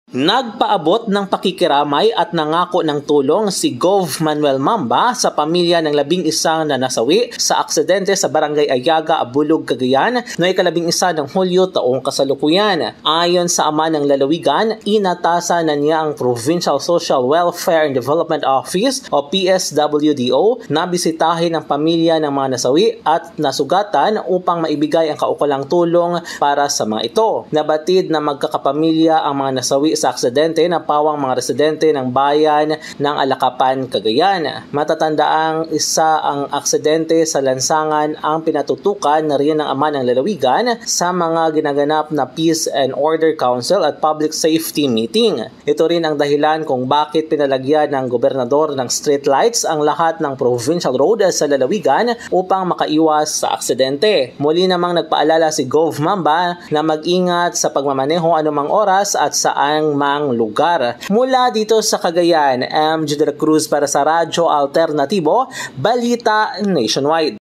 Nagpaabot ng pakikiramay at nangako ng tulong si Gov. Manuel Mamba sa pamilya ng 11 na nasawi sa aksidente sa Barangay Ayaga, Abulog, Cagayan noong 11 ng Hulyo taong kasalukuyan. Ayon sa ama ng lalawigan, inatasa na niya ang Provincial Social Welfare and Development Office o PSWDO na bisitahin ang pamilya ng mga nasawi at nasugatan upang maibigay ang kaukulang tulong para sa mga ito. Nabatid na magkakapamilya ang mga nasawi sa aksidente na pawang mga residente ng bayan ng Alakapan, Cagayan. Matatandaang isa ang aksidente sa lansangan ang pinatutukan na rin ng ama ng lalawigan sa mga ginaganap na Peace and Order Council at Public Safety Meeting. Ito rin ang dahilan kung bakit pinalagyan ng gobernador ng street lights ang lahat ng provincial road sa lalawigan upang makaiwas sa aksidente. Muli namang nagpaalala si Gov. Mamba na mag-ingat sa pagmamaneho anumang oras at saang mang lugar. Mula dito sa Cagayan, MJ de la Cruz para sa Radyo Alternatibo, Balita Nationwide.